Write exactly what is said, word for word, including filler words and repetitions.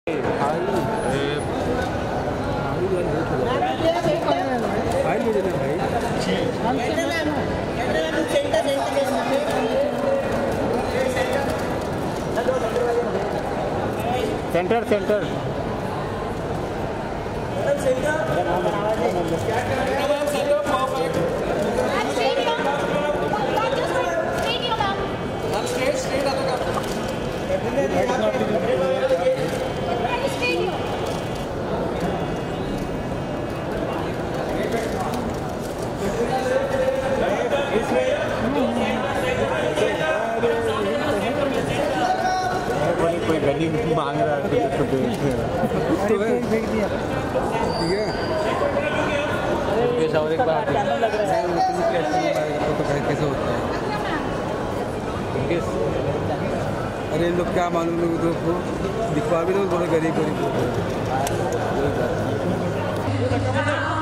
Centre centre कोई गली मांग रहा है तो फेंक दिया। ठीक है और एक बार कैसे होता है। अरे इन लोग क्या मालूम लोग तो दिखवा भी दो थोड़े गरीब गरीब।